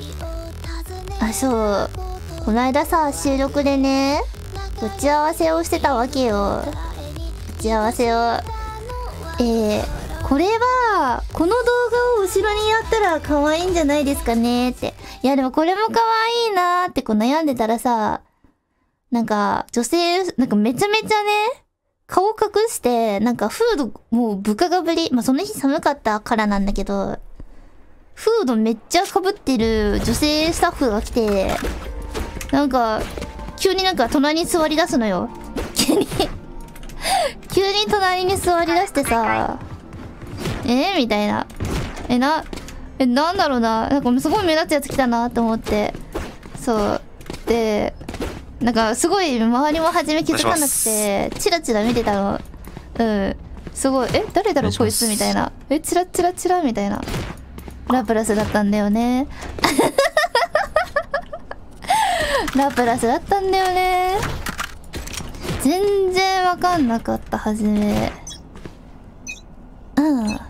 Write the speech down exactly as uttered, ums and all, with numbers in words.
あ、そう。この間さ、収録でね、打ち合わせをしてたわけよ。打ち合わせを。えー、これは、この動画を後ろにやったら可愛いんじゃないですかねって。いや、でもこれも可愛いなーってこう悩んでたらさ、なんか、女性、なんかめちゃめちゃね、顔隠して、なんかフード、もう部下がぶり。まあ、その日寒かったからなんだけど、フードめっちゃ被ってる女性スタッフが来て、なんか、急になんか隣に座り出すのよ。急に急に隣に座り出してさ、えー、みたいな。え、な、え、なんだろうな。なんかすごい目立つやつ来たなと思って。そう。で、なんかすごい周りも初め気づかなくて、チラチラ見てたの。うん。すごい、え、誰だろうこいつみたいな。え、チラチラチラみたいな。ラプラスだったんだよね。ラプラスだったんだよね。全然わかんなかった、はじめ。